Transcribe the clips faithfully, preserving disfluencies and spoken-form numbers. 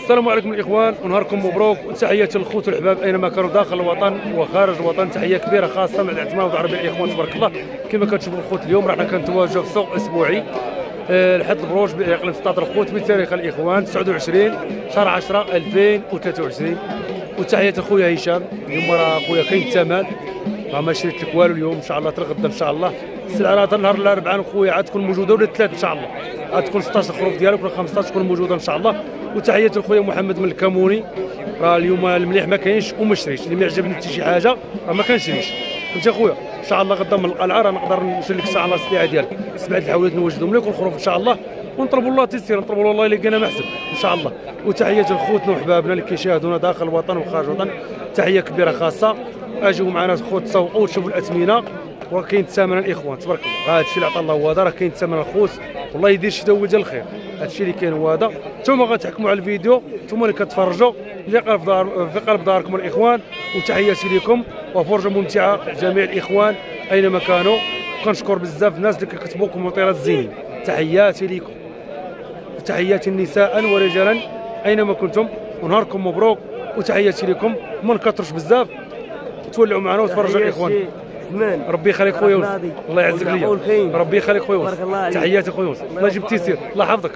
السلام عليكم الاخوان ونهاركم مبروك وتحياتي للخوت والحباب اينما كانوا داخل الوطن وخارج الوطن. تحيه كبيره خاصه مع الاعتماد والعربي الاخوان تبارك الله. كما كتشوفوا الخوت اليوم رانا كنتواجدوا في سوق اسبوعي لحد البروج باقليم سطات الخوت بتاريخ الاخوان تسعة وعشرين شهر عشرة ألفين وثلاثة وعشرين. وتحياتي خويا هشام. اليوم راه خويا كاين الثمن راه ما شريت لك والو اليوم ان شاء الله ترغد ان شاء الله. السلعه راه نهار الاربعاء خويا عاد تكون موجوده ولا الثلاث ان شاء الله عاد تكون ستطاش الخروف ديالك ولا خمسطاش تكون موجوده ان شاء الله. وتحياتي لخويا محمد من الكاموني. راه اليوم المليح ما كاينش وما شريش اللي ما عجبني حتى شي حاجه راه ما كنشريش فهمتي خويا. ان شاء الله غدا من القلعه راه نقدر نشري لك ان شاء الله السلعه ديالك سبعه الحولات نوجدهم لك والخروف ان شاء الله ونطلبوا الله تيسير نطلبوا الله اللي لقينا محسن ان شاء الله. وتحياتي لخوتنا وحبابنا اللي كيشاهدونا داخل الوطن وخارج الوطن تحيه كبيره خاصه. اجيو معنا خوت تصوقوا وتشوفوا الاثمنه وكاين الثمن الاخوان تبارك الله. هذا الشيء اللي عطا الله هو هذا راه كاين الثمن الخوت والله يدير شي دول ديال الخير. هذا الشيء اللي كاين هو هذا. نتوما غتحكموا على الفيديو نتوما اللي كتفرجوا اللي قلب دار في قلب داركم الاخوان. وتحياتي لكم وفرجه ممتعه لجميع الاخوان اينما كانوا. كنشكر بزاف الناس اللي كيكتبوا كومنتيرات زينين. تحياتي لكم وتحياتي نساء ورجالا اينما كنتم ونهاركم مبروك. وتحياتي لكم ما نكثرش بزاف تولعوا معنا وتفرجوا الاخوان. ربي يخليك خويا يونس الله يعزك ليا. ربي يخليك خويا يونس تحياتي خويا يونس الله يجيب التيسير الله يحفظك.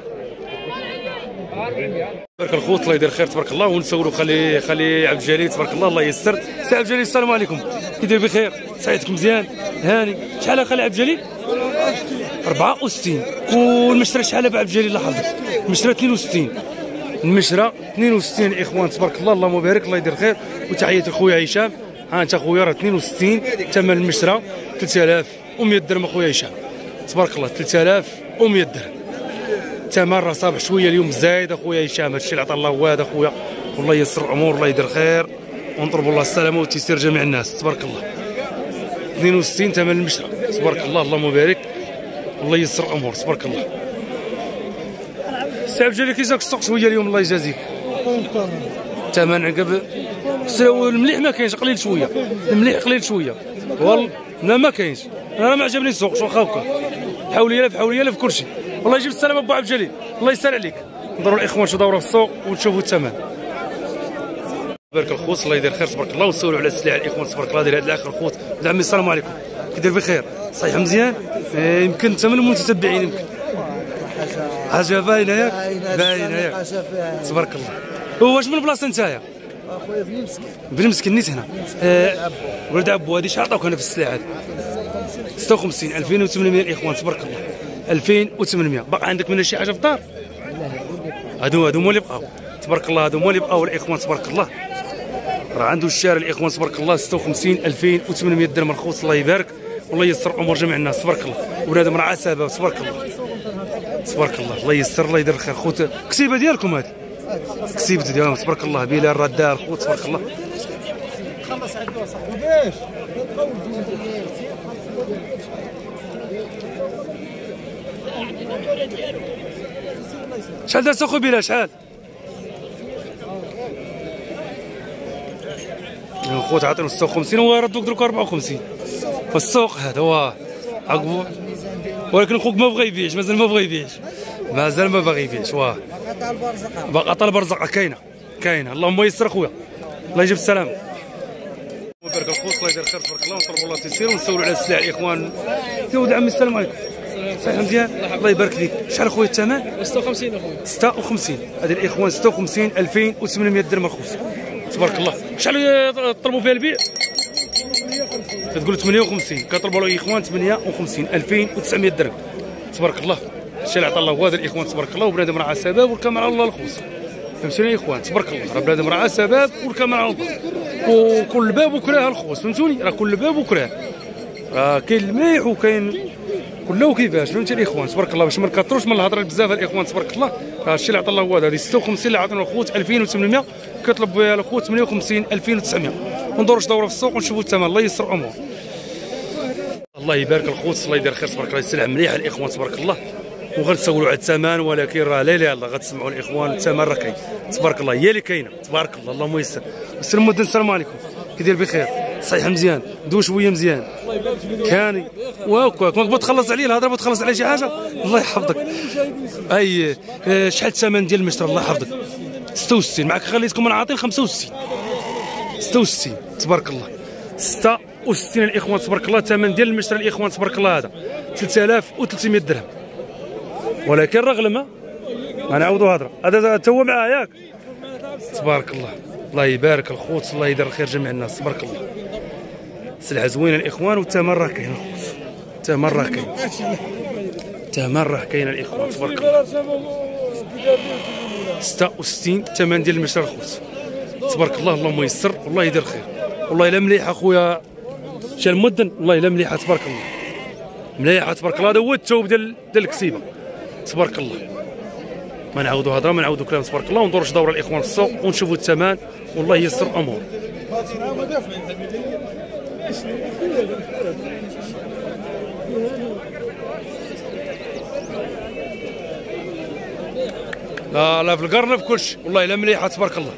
تبارك الخوت الله يدير خير تبارك الله. ونسولوا خلي خلي عبد الجليل تبارك الله الله ييسر. سي عبد الجليل السلام عليكم كي داير بخير صحيتك مزيان هاني. شحال خلي عبد الجليل؟ أربعة وستين. والمشرى شحال عبد الجليل الله يحفظك؟ المشرى اثنين وستين. المشرى اثنين وستين الاخوان تبارك الله اللهم بارك الله يدير خير. وتحياتي لخويا هشام. ها انت خويا راه اثنين وستين ثمن المشرى ثلاثة آلاف ومئة درهم اخويا هشام تبارك الله ثلاثة آلاف ومئة درهم. الثمن راه صابح شويه اليوم زايد اخويا هشام. هادشي اللي عطا الله هو هذا اخويا والله ييسر الامور الله يدير خير ونطلبوا الله السلامه وتيسير جميع الناس تبارك الله. اثنين وستين ثمن المشرى تبارك الله اللهم بارك الله ييسر الامور تبارك الله. السي عبد الجليل كيجاك السوق شويه اليوم الله يجازيك. الثمن عقب المليح ما كاينش قليل شويه المليح قليل شويه والله لا ما كاينش. انا ما عجبني السوق شو واخا حولي لف حولي لف كلشي والله يجيب السلامه ابو عبد الجليل الله يسهل عليك. نضروا الاخوان شو دوره في السوق وتشوفوا الثمن. بارك الخوت الله يدير خير تبارك الله. ونسولوا على السلع الاخوان تبارك الله ديال هذا الاخر الخوت عمي السلام عليكم كي داير بخير صحيح مزيان. إيه يمكن انت من المتتبعين يمكن حاجه باينه ياك باينه ياك تبارك الله. واش من بلاصه نتايا؟ اخويا بن مسكين بن مسكين نيت هنا آه ولد عبو. هذه شحال عطاوك هنا في السلعه هذه؟ ستة وخمسين ألفين وثمانمئة الاخوان تبارك الله ألفين وثمانمئة. باقي عندك منها شي حاجه في الدار؟ هادو هادو هما اللي بقاو تبارك الله هادو هما اللي بقاو الاخوان تبارك الله. راه عنده الشارع الاخوان تبارك الله ستة وخمسين ألفين وثمانمئة درهم الخوت الله يبارك والله ييسر امور جميع الناس تبارك الله. ولادهم راه عسابه تبارك الله تبارك الله الله ييسر الله يدير الخير خوت. كسيبه ديالكم هذه كسيبت ديالهم تبارك الله بلا الردار خوت تبارك الله. خلص عندو صاحبي باش شحال دارت اخويا بلا شحال؟ الخوت عاطينو ستة وخمسين وردوك درك أربعة وخمسين والسوق هذا هو عقبو. ولكن خوك ما بغى يبيعش مازال ما بغى يبيعش مازال ما باغي يبيعش واه باقا طالب رزقه كاينه كاينه اللهم يسر اخويا الله يجيب السلامه. بارك الخوت الله يدير خير تبارك الله ونطلبوا الله تيسير ونسولوا على السلع الاخوان. يا ولد عمي السلام عليكم صحيح مزيان الله يبارك فيك. شحال اخويا الثمن؟ ستة وخمسين اخويا ستة وخمسين. هذه الاخوان ستة وخمسين ألفين وثمانمئة درهم الخوت تبارك الله. شحال طلبوا فيها البيع؟ تقول ثمانية وخمسين كطلبوا له الاخوان ثمانية وخمسين ألفين وتسعمئة درهم تبارك الله. الشيء اللي عطا الله هو هذا الاخوان تبارك الله. وبنادم راه سباب والكامل على الله الخوص فهمتوني يا اخوان تبارك الله. راه بنادم راه سباب والكامل على الله وكل باب وكراه الخوص فهمتوني. راه كل باب وكراه راه كاين المليح وكاين كله كيفاش فهمتي الاخوان تبارك الله. باش ما نكثروش من الهضره بزاف الاخوان تبارك الله. راه الشيء اللي عطا الله هو هذا. هذه ستة وخمسين اللي عطينا الخوت ألفين وثمانمئة كيطلب بها الخوت ثمانية وخمسين ألفين وتسعمئة. وندوروا شي دوره في السوق ونشوفوا الثمن الله ييسر امور. الله يبارك الخوت الله يدير خير تبارك الله. السلعه مليحه الاخوان تبارك الله وغنسولوا على الثمن ولكن راه لا لا الله غتسمعوا الاخوان الثمن راه كاين تبارك الله هي اللي كاينه تبارك الله اللهم يسر. السلام مدن السلام عليكم كي داير بخير صحيح مزيان دو شويه مزيان كاني واكاك ما تخلص عليه الهضره ما تخلص عليه شي حاجه الله يحفظك. اي شحال الثمن ديال المشتري الله يحفظك؟ ستة وستين معك خليتكم انا عاطين خمسة وستين ستة وستين تبارك الله ستة وستين الاخوان تبارك الله. الثمن ديال المشتري الاخوان تبارك الله هذا ثلاثة آلاف وثلاثمائة درهم، ولكن راه غلمه ما نعاودوا هضره. هذا تا هو معاه ياك تبارك الله. الله يبارك الخوت، الله يدير الخير جميع الناس تبارك الله. سلعه زوينه الاخوان والثمن راه كاين الخوت، الثمن راه كاين، الثمن راه كاين الاخوان تبارك الله. ستة وستين الثمن ديال المشتري الخوت تبارك الله. اللهم يسر والله يدير الخير. والله الا مليحه اخويا شا المدن، والله الا مليحه تبارك الله، مليحه تبارك الله. هذا هو الثوب ديال ديال الكسيبه تبارك الله. ما نعاودوا هضره ما نعاودوا كلام تبارك الله، وندوروا شي دوره الاخوان في السوق ونشوفوا الثمن والله يسر الامور. لا لا في القرن في كلشي والله الا مليحه تبارك الله.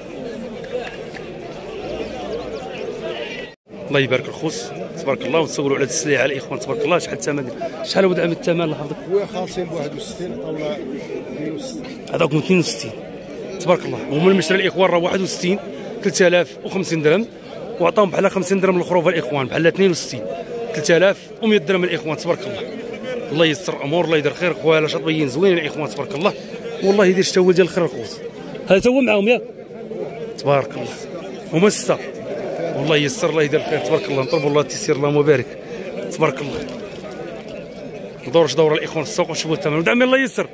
الله يبارك الخوص تبارك الله. وتسولوا على السلعه الاخوان تبارك الله شحال الثمن، شحال هو دعم الثمن الله يحفظك؟ هو خالصين ب واحد وستين طاوله اثنين وستين، هذاكم اثنين وستين تبارك الله. هما المشتري الاخوان راه واحد وستين ثلاثة آلاف وخمسين درهم، وعطاهم بحال خمسين درهم الخروف الاخوان بحال اثنين وستين ثلاثة آلاف ومائة درهم الاخوان تبارك الله. الله يسر الامور الله يدير خير خويا شاطبيين زوينين الاخوان تبارك الله. والله يدير الشتاول ديال الخير الخوص. هذا تا هو معاهم ياك تبارك الله. هما سته والله يسر الله يدير الخير تبارك الله. نطلبوا الله التيسير اللهم بارك تبارك الله. ندوروا شي دوره الاخوان في السوق ونشوفوا الثمن ودعمي الله يسر.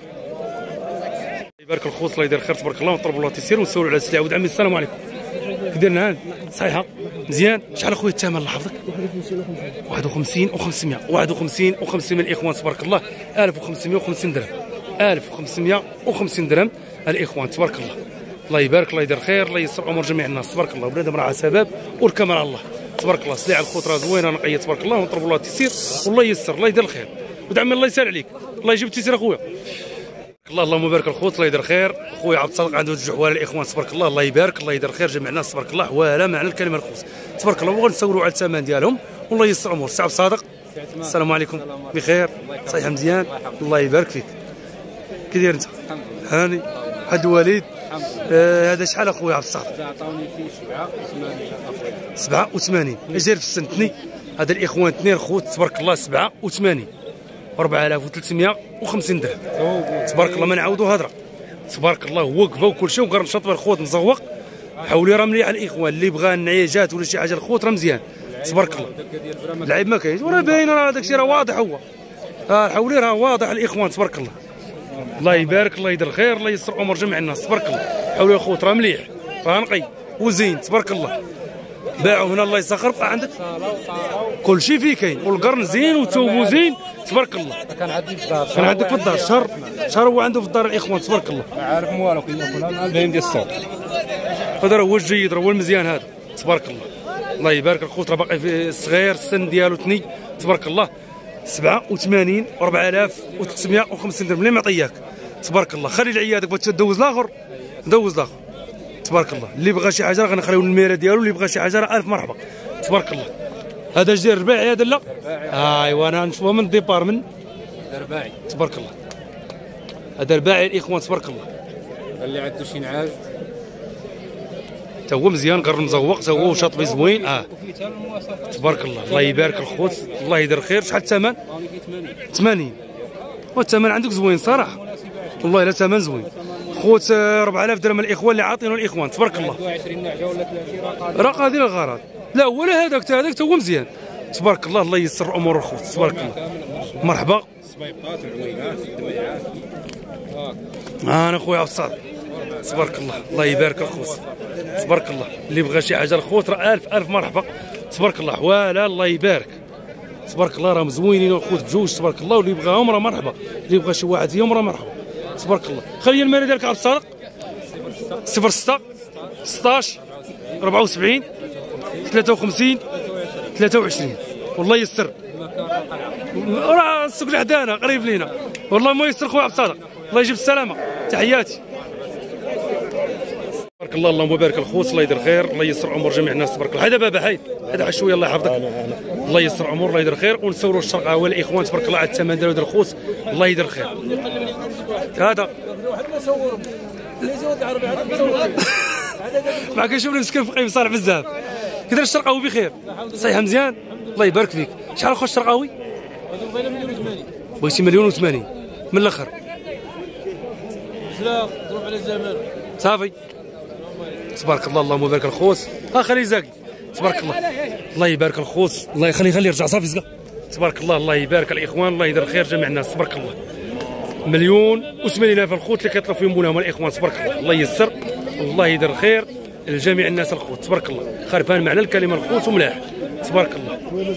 الله يبارك الخوص الله يدير الخير تبارك الله. ونطلبوا الله التيسير ونسولوا على السلعه ودعمي. السلام عليكم كي دايرنا صحيحه مزيان؟ شحال اخويا الثمن الله يحفظك؟ واحد وخمسين وخمسمائة واحد وخمسين وخمسمائة الاخوان تبارك الله. ألف وخمسمائة وخمسين درهم ألف وخمسمائة وخمسين درهم الاخوان تبارك الله. الله يبارك الله يدير خير الله يسر امور جميع الناس تبارك الله. بنادم راه سبب والكمال على الله تبارك الله. سلعه الخضره زوينه نقيه تبارك الله. ونطلبوا الله التيسير والله يسر الله يدير الخير ودعم الله يسهل عليك. الله يجيب التيسير اخويا الله. اللهم بارك الخوت الله يدير خير. خويا عبد الصادق عنده جوج حوال الاخوان تبارك الله. الله يبارك الله يدير خير جميع الناس تبارك الله. حواله معنى الكلمه الخوت تبارك الله. وغنسولوا على الثمن ديالهم والله يسر امور. سي عبد الصادق السلام عليكم بخير صحيح مزيان الله يبارك فيك. كي داير انت؟ هاني حد الوليد آه هذا شحال اخويا عبد الصادق؟ عطاوني فيه سبعة وثمانين اخويا سبعة وثمانين. اش داير في السن تني؟ هذا الاخوان اثنين خوت تبارك الله سبعة وثمانين أربعة آلاف وثلاثمائة وخمسين درهم تبارك الله. ما نعاودوا هضره تبارك الله. وقفه وكل شيء وقرن شطبه الخوت مزوق. حاولي راه مليح الاخوان اللي بغى النعيجات ولا شي حاجه الخوت راه مزيان تبارك الله. العيب ما كاينش وراه باين راه داك الشيء راه واضح. هو اه حولي راه واضح الاخوان تبارك الله. الله يبارك الله يدير الخير الله يسر امور جميع الناس تبارك الله. حولي الخوت راه مليح راه نقي وزين تبارك الله. باعوا هنا الله يسخر بقى عندك كل شيء فيه كاين والقرن زين وثوبو زين تبارك الله. كان عندي في الدار كان عندك في الدار شهر شهر هو عنده في الدار الاخوان تبارك الله. عارف موالو كنا باين ديال الصوت. هذا راه هو الجيد راه هو المزيان هذا تبارك الله. الله يبارك الخوت راه باقي في الصغير السن ديالو ثني تبارك الله. سبعة وثمانين أربعة آلاف وثلاثمائة وخمسين درهم اللي معطياك تبارك الله. خلي لعيادك بغيت تدوز الاخر دوز الاخر تبارك الله. اللي بغى شي حاجه غنخليو الميره ديالو، اللي بغى شي حاجه راه الف مرحبا تبارك الله. هذا جدير رباعي هذا لا ايوا انا نشوفه من الديبار من رباعي تبارك الله. هذا رباعي الاخوان تبارك الله. اللي عنده شي نعاج تا هو مزيان قرن مزوق تا هو وشاطبي زوين اه تبارك الله. الله يبارك الخوت الله يدير الخير. شحال الثمن؟ ثمانين. والثمن عندك زوين صراحه والله الا ثمن زوين خوت. أربعة آلاف درهم الاخوان اللي عاطينه الاخوان تبارك الله. عشرين نعجه ولا ثلاثين راه قادر الغرض لا ولا هذاك تا هذاك تا هو مزيان تبارك الله. الله يسر امور الخوت تبارك الله. مرحبا الصبيبات العوينات الدميعات انا خويا عبد الصادق تبارك الله. الله يبارك الخوت تبارك الله. اللي بغى شي حاجه الخوت راه الف الف مرحبا تبارك الله. حواله الله يبارك تبارك الله. راه مزوينين الخوت بجوج تبارك الله. واللي بغاهم راه مرحبا، اللي بغى شي واحد فيهم راه مرحبا تبارك الله. خلي المال ديالك عبد الصادق صفر ستة ستاش أربعة وسبعين ثلاثة وخمسين ثلاثة وعشرين والله يسر. راه السوق لحدانا قريب لينا والله ما يسر خويا عبد الصادق. الله يجيب السلامه تحياتي تبارك الله. اللهم بارك الخوت الله يدير خير الله يسر امور جميع الناس تبارك الله. هذا بابا حيد هذا شويه الله يحفظك. الله يسر امور الله يدير خير. ونسولوا الشرقه هو الاخوان تبارك الله على الثمن ديالو ديال الخوت الله يدير خير. هذا ما كنشوف المسكين فقير صالح بزاف. كيداير الشرقاوي بخير؟ صحيح مزيان؟ الله يبارك فيك. شحال خويا الشرقاوي؟ بغيتي مليون وثمانين من الاخر. لا ضرب على الزمان صافي تبارك الله. اللهم بارك الخوت. ها خلي زاكي تبارك الله. الله يبارك الخوت. الله يخلي خلي يرجع صافي زكا تبارك الله. الله يبارك الاخوان. الله يدير الخير جميع الناس تبارك الله. مليون وثمانين الف الخوت اللي كيطلب فيهم مولاهم الاخوان تبارك الله. الله ييسر. الله يدير الخير لجميع الناس الخوت تبارك الله. خارفان معنى الكلمه الخوت وملاح تبارك الله.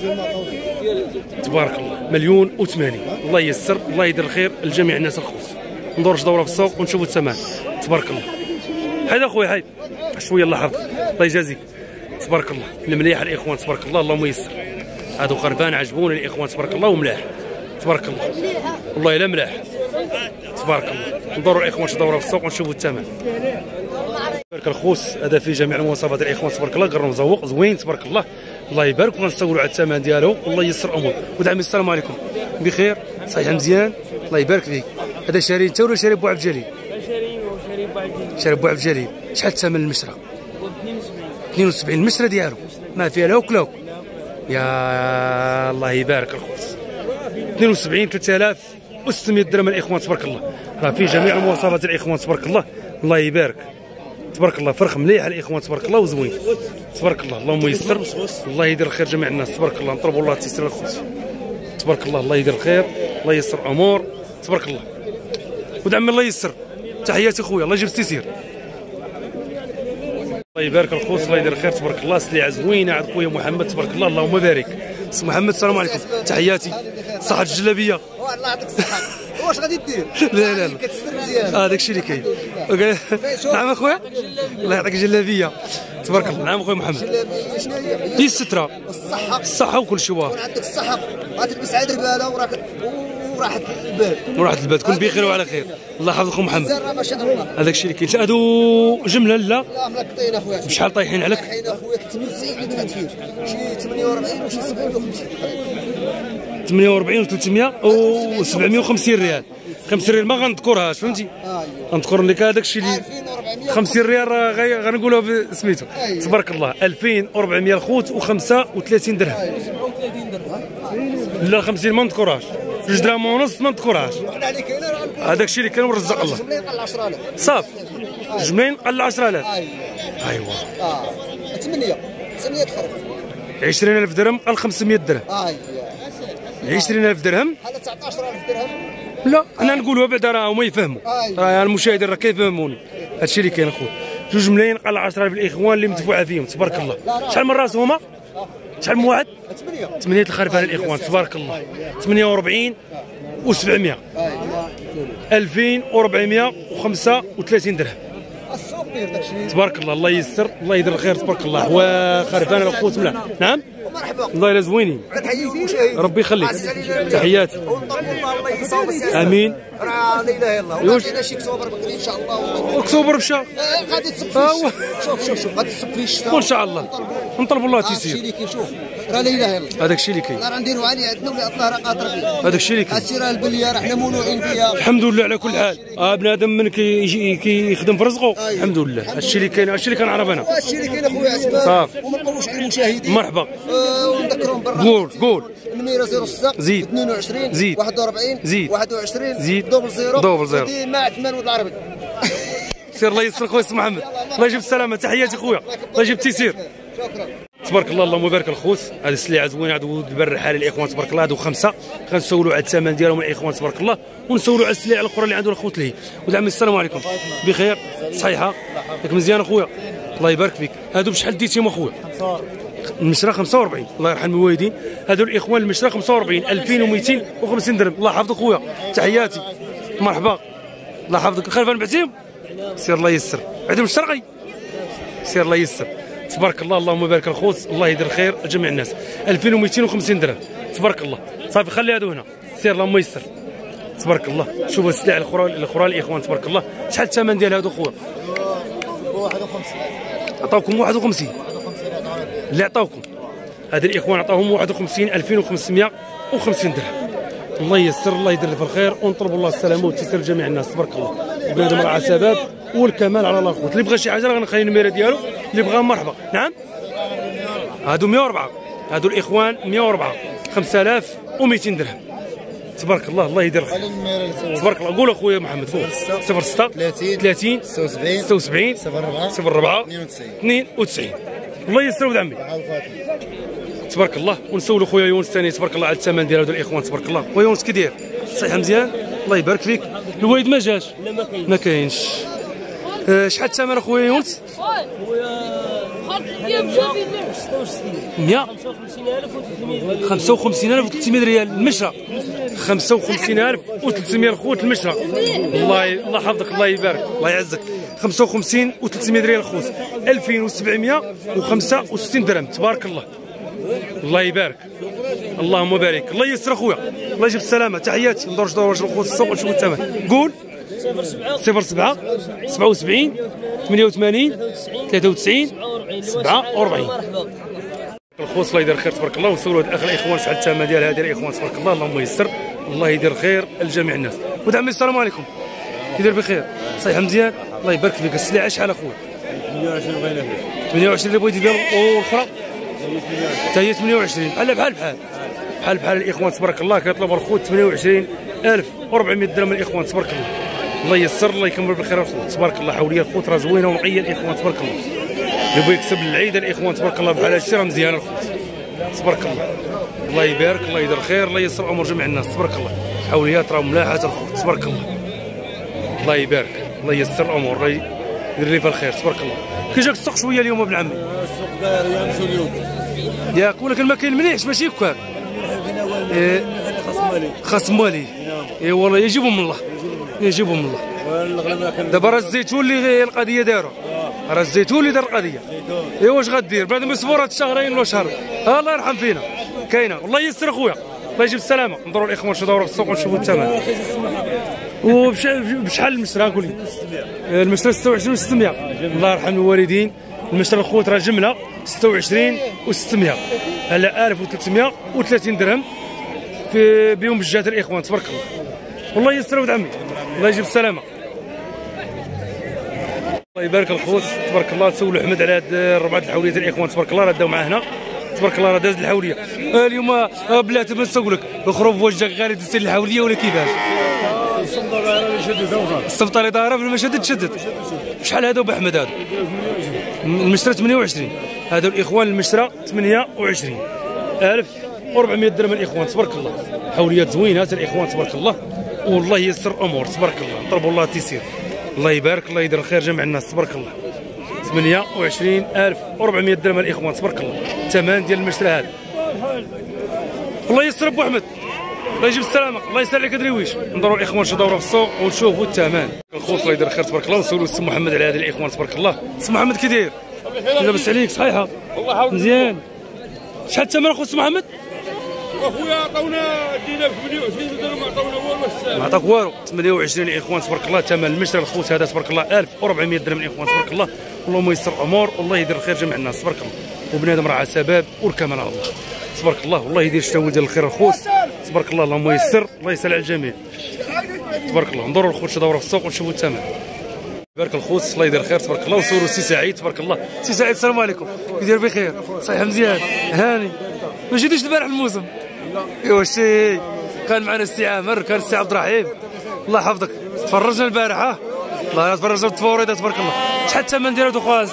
تبارك الله. مليون وثمانين. الله ييسر. الله يدير الخير لجميع الناس الخوت. ندورش دوره في السوق ونشوفوا الثمن تبارك الله. حيد اخويا حيد شويه الله يحفظك. الله يجازيك تبارك الله. المليح الاخوان تبارك الله. اللهم ييسر. هادو خرفان عجبوني الاخوان تبارك الله وملاح تبارك الله. والله الا ملاح تبارك الله. ندوروا الاخوان شي دوره في السوق ونشوفوا الثمن. بارك الخوس. هذا في جميع المواصفات الاخوان تبارك الله. قرن مزوق زوين تبارك الله. الله يبارك. وغنستولوا على الثمن ديالو والله ييسر الامور. ودعمي السلام عليكم بخير صحيح مزيان الله يبارك فيك. هذا شاري انت ولا شاري بو عبد الجليل؟ شاري وشاري بو عبد الجليل. شاري بو عبد الجليل. شحال الثمن المشرى؟ اثنين وسبعين المشرى ديالو ما فيها لا وكلا. يا الله يبارك الخوس. اثنين وسبعين ثلاثة آلاف وستمائة درهم الاخوان تبارك الله. راه في جميع المواصفات الاخوان تبارك الله. الله يبارك تبارك الله. فرخ مليح الاخوان تبارك الله وزوين تبارك الله. اللهم ييسر. الله يدير الخير جميع الناس تبارك الله. نطلبوا الله تيسير الخوت تبارك الله. الله يدير الخير. الله ييسر الامور تبارك الله. ودعم الله ييسر. تحياتي خويا. الله يجيب التيسير. الله يبارك الخوت. الله يدير الخير تبارك الله. سليعه زوينه عند خويا محمد تبارك الله. اللهم بارك. سي محمد السلام عليكم. تحياتي. صحة الجلابيه. الله يعطيك الصحة. واش غادي دير؟ لا لا لا كتستر مزيان. اه داكشي اللي كاين. نعم اخويا. الله يعطيك الجلابيه تبارك الله. نعم اخويا محمد. شنو هي؟ هي الستره الصحة. الصحه وكل شيء واضح. يكون عندك الصحة غتلبس عاد ربالة وراك وراحة البال. وراحة البال. كن بخير وعلى خير. الله يحفظك محمد. زرا ما شاء الله. هذاك الشيء اللي كاين. هادو جمله لا لا ملقطين اخويا. بشحال طايحين عليك؟ طايحين اخويا ثمانية وتسعين اللي دفعت فيه. شي ثمانية وأربعين وشي سبعمائة وخمسين تقريبا. ثمانية وأربعين و ثلاثمائة و سبعمائة وخمسين ريال. خمسين ريال ما غنذكرهاش فهمتي. غنذكر لك هذاك الشيء اللي خمسين ريال راه غنقولوها بسميتو تبارك الله. ألفين وأربعمائة الخوت وخمسة وثلاثين درهم. لا خمسين ما نذكرهاش. جوج دراهم ونص ما نذكرهاش. هذاك الشيء اللي كان ورزق الله صافي. جملين قل عشرة آلاف. ايوا اه ثمانية ثمانية خرج. عشرين ألف درهم قل خمسمائة درهم. ايوا عشرين ألف درهم. بحال تسعطاش ألف درهم. لا انا نقولوها بعدا راه هما يفهموا. راه المشاهدين راه كيفهموني. هادشي اللي كاين اخويا. جوج ملايين قل عشرة آلاف الاخوان اللي مدفوعه فيهم تبارك الله. شحال من راس هما؟ شحال من واحد؟ ثمانية. ثمانية الخرفان الاخوان تبارك الله. ثمانية وأربعين و سبعمائة. ألفين وأربعمائة وخمسة وثلاثين درهم. تبارك الله. الله ييسر. الله يدير الخير تبارك الله. وخرفان الخوت ملا. نعم مرحبا. الله يلا زوينين. ربي يخليك. تحياتي. الله يصاوب امين. راه لا اله الا الله. وعطينا شي اكتوبر بكري ان شاء الله. اكتوبر مشى. غادي تصب فيه. شوف شوف شوف غادي تصب فيه الشتاء. وان شاء الله نطلب الله هادشي تيسير. اللي كيشوف راه لا اله الا الله. هذاك الشيء اللي كاين. راه نديرو عليه عندنا ولا الله راه قادر بيه. هذاك الشيء اللي كاين. هادشي راه البليه راه حنا مولوعين بها. الحمد لله على كل حال. اه بنادم من كي كيخدم في رزقه الحمد لله. هادشي اللي كاين. هادشي اللي كنعرف انا. هادشي اللي كاين اخويا اسباب. صافي. وما نطولوش على المشاهدين. مرحبا. ونذكرهم بالراحه. قول قول. الميرا صفر ستة زيد. اثنين وعشرين زيد. واحد وأربعين زيد. واحد وعشرين زيد. دوبل زيرو دوبل زيرو. مع ثمان والعربي. سير الله يسر خويا سي محمد. الله يجيب السلامه. تحياتي خويا. الله يجيب التيسير. شكرا. تبارك الله. اللهم بارك الخوت. هذه السلعه زوينه. هذو البر الحالي الاخوان تبارك الله. هذو خمسه غنسولوا على الثمن ديالهم الاخوان تبارك الله. ونسولوا على السلع الاخرى اللي عنده الخوت ليه. ودعم السلام عليكم بخير صحيحه ياك مزيان اخويا. الله يبارك فيك. هذو بشحال ديتيهم اخويا؟ المشرى خمسة وأربعين. الله يرحم الوالدين. هذو الاخوان المشرى خمسة وأربعين. ألفين ومئتين وخمسين درهم. الله يحفظك خويا. تحياتي. مرحبا. الله يحفظك. خلفان بعتيهم؟ سير الله يسر. بعتهم الشرقي. سير الله يسر. تبارك الله. اللهم بارك الخوت. الله يدير الخير لجميع الناس. ألفين ومئتين وخمسين درهم. تبارك الله. صافي خلي هادو هنا. سير اللهم يسر. تبارك الله. شوفوا السلع الاخرى الاخرى الاخوان تبارك الله. شحال الثمن ديال هادو خويا؟ واحد وخمسين. عطاوكم واحد وخمسين. اللي عطاوكم هذا الاخوان عطاهم واحد وخمسين. ألفين وخمسمائة وخمسين درهم. الله يسر. الله يدير في الخير ونطلب الله السلامه والتيسير لجميع الناس تبارك الله. بنادم راه سبب والكمال على الله خوت. اللي بغى شي حاجه راه غنخلي النميره ديالو، اللي بغى مرحبا. نعم هادو مية وأربعة، هادو الاخوان مية وأربعة، خمسة آلاف ومئتين درهم. تبارك الله، الله يدير الخير. تبارك الله. قول اخويا محمد فوق. صفر ستة ثلاثين ستة وسبعين صفر أربعة اثنين وتسعين. الله يسر ولد عمي. تبارك الله. ونسولو خويا يونس ثاني تبارك الله على الثمن ديال هادو الاخوان. تبارك الله. خويا يونس كي داير؟ صحيح مزيان؟ الله يبارك فيك. الوالد ما جاش؟ لا ما كاينش. ما كاينش. أه شحال الثمن اخويا يونس؟ مية خمسة وخمسين ألف وثلاثمية ريال المشرى. خمسة وخمسين ألف وثلاثمية الخوت المشرى. الله الله يحفظك، الله يبارك، الله يعزك. خمسة وخمسين وثلاثمية ريال الخوت، ألفين وسبعمية وخمسة وستين درهم. تبارك الله، الله يبارك، اللهم بارك. الله يسر اخويا، الله يجيب السلامه. تحياتي. ندور دور واش الخوت السوق ونشوفوا الثمن. قول صفر سبعة سبعة وسبعين ثمانية وثمانين ثلاثة وتسعين سبعة وأربعين. الخوص الله يدير خير تبارك الله. ونسولوا هاد الاخ الاخوان شحال الثمن ديال هذه الاخوان. تبارك الله، اللهم يسر، الله يدير خير لجميع الناس. ود عمي السلام عليكم، كي داير بخير؟ صحيح مزيان؟ الله يبارك فيك. السلعه شحال اخويا؟ ثمانية وعشرين اللي بغيتي ديال والاخرى حتى هي ثمانية وعشرين. بحال بحال بحال بحال بحال الاخوان. تبارك الله كيطلبوا الخوت ثمانية وعشرين ألف وأربعمية درهم الاخوان. تبارك الله، الله يسر، الله يكمل بالخير الخوت. تبارك الله. حوليه الخوت راه زوينه ونقيه الاخوان. تبارك الله. اللي بغى يكسب العيد الاخوان تبارك الله بحال هادشي راه مزيان الخوت. تبارك الله، الله يبارك، الله يدير خير، الله يسر امور جميع الناس. تبارك الله. حوليات راه ملاحه الخوت. تبارك الله، الله يبارك، الله يسر الامور، الله يدير لي في الخير. تبارك الله. كي جاك السوق شويه اليوم ابن عمي؟ السوق داير يمشي اليوم ياك، ولكن ما كاين مليح ماشي هكاك. إيه خصم مالي. اي والله يجيبوا من الله، يجيبوا من الله. دابا راه الزيتون اللي القضيه داروا، راه الزيتون اللي دار القضيه. اي واش غدير بعد ما يصبروا هاد الشهرين ولا شهر؟ الله يرحم فينا. كاينه. والله يسر اخويا، الله يجيب السلامه. نضروا الاخوان نمشيو دوروا في السوق ونشوفوا الثمن. وبشحال المشرى قول لي؟ المشرى ستة وعشرين وستمية. الله يرحم الوالدين. المشرى الخوت راه جمله ستة وعشرين وستمية على ألف وثلاثمية وثلاثين درهم في بيوم بالجات الاخوان. تبارك الله، والله يسر ولد عمي، الله يجيب السلامه. الله يبارك الخوت. تبارك الله. تسولوا احمد على هاد ربعه الحوليات الاخوان. تبارك الله راه داو معاه هنا. تبارك الله راه داز الحوليه آه اليوم. آه بلاتي ما نسولك الخروف واش جاك غير دزتي الحوليه ولا كيفاش؟ السبطه اللي دايره في المشهد تشدد. شحال هادو باحمد؟ هادو المشترى ثمانية وعشرين. هادو الاخوان المشترى ثمانية وعشرين ألف وأربعمية درهم الاخوان. تبارك الله. حوليات زوينات الاخوان. تبارك الله، والله يسر الامور. تبارك الله. طلبوا الله التيسير. الله يبارك، الله يدير خير جميع الناس. تبارك الله. ثمانية وعشرين ألف وأربعمية درهم الاخوان. تبارك الله. الثمن ديال المشترى هذا. الله يسر ابو احمد، الله يجيب السلامه، الله يسر عليك درويش. ندوروا الاخوان شي دوره في السوق ونشوفوا الثمن. الخوت الله يدير خير تبارك الله. ونسولوا السي محمد على هذا الاخوان. تبارك الله. السي محمد كي داير؟ لاباس عليك؟ صحيحه مزيان. شحال الثمن اخو السي محمد؟ اخويا عطاونا دينا ب ثمانية وعشرين درهم، ما عطاونا والو. ما عطاك والو. ثمانية وعشرين الاخوان. تبارك الله. ثمن المشترى الخوت هذا تبارك الله ألف وأربعمية درهم الاخوان. تبارك الله. اللهم يسر الامور، والله يدير الخير جميع الناس. تبارك الله. وبنادم راه سباب والكمال على الله. تبارك الله، والله يدير الشتاوي ديال الخير الخوت. تبارك الله، اللهم يسر، الله يسهل على الجميع. تبارك الله. ندوروا الخوت شي دوره في السوق ونشوفوا الثمن. بارك الخوت، الله يدير خير تبارك الله. وصوروا السي سعيد. تبارك الله. السي سعيد السلام عليكم، كي داير بخير؟ صحيح مزيان؟ هاني. ما جيتيش البارح الموسم؟ ايوا شي كان معنا السي عامر، كان السي عبد الرحيم، الله يحفظك. تفرجنا البارح ها؟ الله تفرجنا بالتفاوريات. تبارك الله. شحال الثمن ديالو دخواز؟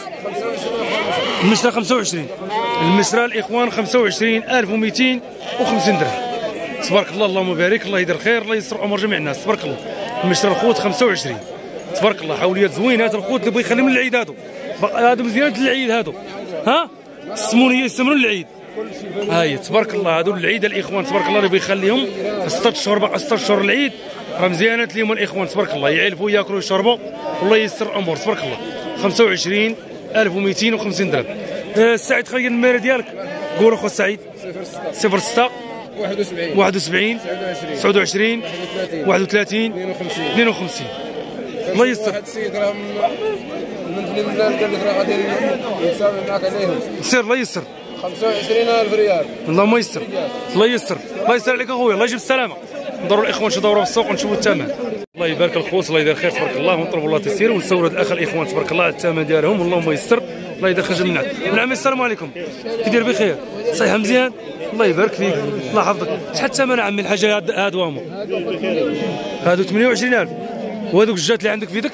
المشرى خمسة وعشرين. المشرى الاخوان خمسة وعشرين ألف ومئتين وخمسين درهم. تبارك الله، اللهم بارك، الله يدير خير، الله يسر امور جميع الناس. تبارك الله. المشرى الخوت خمسة وعشرين. تبارك الله. حوليات زوينات الخوت اللي بغى يخليهم للعيد. هادو هادو مزيانات للعيد. هادو ها السمونيه يسمنوا للعيد. هاي تبارك الله. هادو العيد الاخوان. تبارك الله اللي بغى يخليهم ستة اشهر باقي ستة اشهر العيد، راه مزيانات ليهم الاخوان. تبارك الله. يعلفوا ياكلوا يشربوا، والله يسر الامور. تبارك الله. خمسة وعشرين ألف ومئتين وخمسين درهم. أه السعيد خلي النميره ديالك. قول اخو السعيد. صفر ستة واحد وسبعين تسعة وعشرين واحد وثلاثين اثنين وخمسين. الله يستر. واحد السيد راه من فين البلاد قال لك راه غادي نساوي معاك عليهم. سير الله يستر. خمسة وعشرين ألف ريال. اللهم يستر، الله يستر، الله يستر عليك اخويا، الله يجيب السلامه. ندوروا الاخوان شي دوره في السوق ونشوفوا الثمن. الله يبارك الخوص، الله يدير خير تبارك الله، ونطلبوا الله تيسير ونسولوا الاخ الاخوان تبارك الله على الثمن ديالهم، اللهم يسر، الله يدير خير جميعا. نعم السلام عليكم، كي داير بخير؟ صحيح مزيان؟ الله يبارك فيك، الله يحفظك. شحال الثمن عمي الحاجه هاد وامو؟ هادو ثمانية وعشرين ألف، وهذوك الجات اللي عندك في يدك؟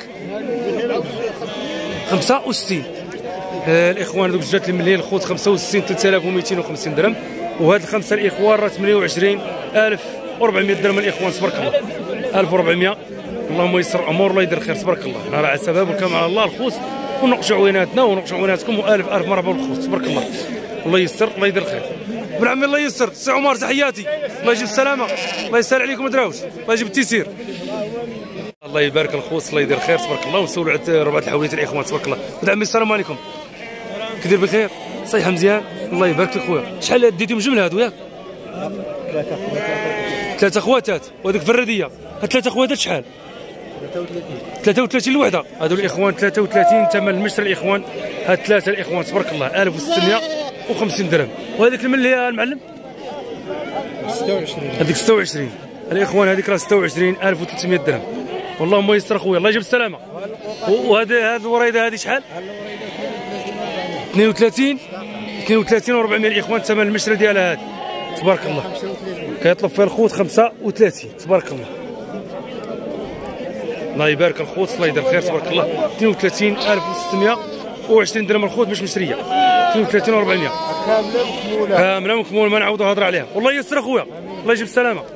خمسة وستين. آه الاخوان هذوك الجات اللي مليين الخوت خمسة وستين ثلاثة آلاف ومئتين وخمسين درهم، وهاد الخمسه الاخوان راه ثمانية وعشرين ألف وأربعمائة درهم الاخوان تبارك الله. ألف وأربعمائة، اللهم يسر امور، الله يدير خير تبارك الله. انا راه على سبب وكان على الله الخوت، ونقشوا عويناتنا ونقشوا عويناتكم، والف الف مرحبا بالخوت تبارك الله. الله يسر، الله يدير خير. ابن عمي الله يسر، سي عمر تحياتي، الله يجيب السلامه، الله يسهل عليكم ما دراوش، الله يجيب التيسير. الله يبارك الخوت، الله يدير خير تبارك الله، ونسولوا على ربعه الحوليات الاخوان تبارك الله. ابن عمي السلام عليكم، كي داير بخير؟ صحيح مزيان؟ الله يبارك فيك خويا. شحال ديتيهم جمله هادو ياك؟ ثلاثة خواتات، وهذيك فردية، هاد ثلاثة خواتات شحال؟ ثلاثة وثلاثين الوحدة، هادو الإخوان ثلاثة وثلاثين ثمن المشتري الإخوان، هاد ثلاثة الإخوان تبارك الله ألف وستمائة وخمسين درهم، وهذيك المن اللي هي المعلم؟ ستة وعشرين. هذيك ستة وعشرين، الإخوان هذيك راه ستة وعشرين ألف وثلاثمائة درهم، واللهم يسر خويا، الله يجيب السلامة. وهذا هاد الوريدة هذه شحال؟ اثنين وثلاثين اثنين وثلاثين وأربعمائة الإخوان ثمن المشتري ديالها هذه تبارك الله، كيطلب فيها الخوت خمسة وثلاثين تبارك الله. الله يبارك الخوت، الله يدير خير تبارك الله. اثنين وثلاثين ألف وستمائة وعشرين درهم الخوت مش مشريه، اثنين وثلاثين وأربعمائة كامله مكموله كامله مكموله، ما نعاودوا نهضر عليها. والله يسر اخويا، الله يجيب السلامه.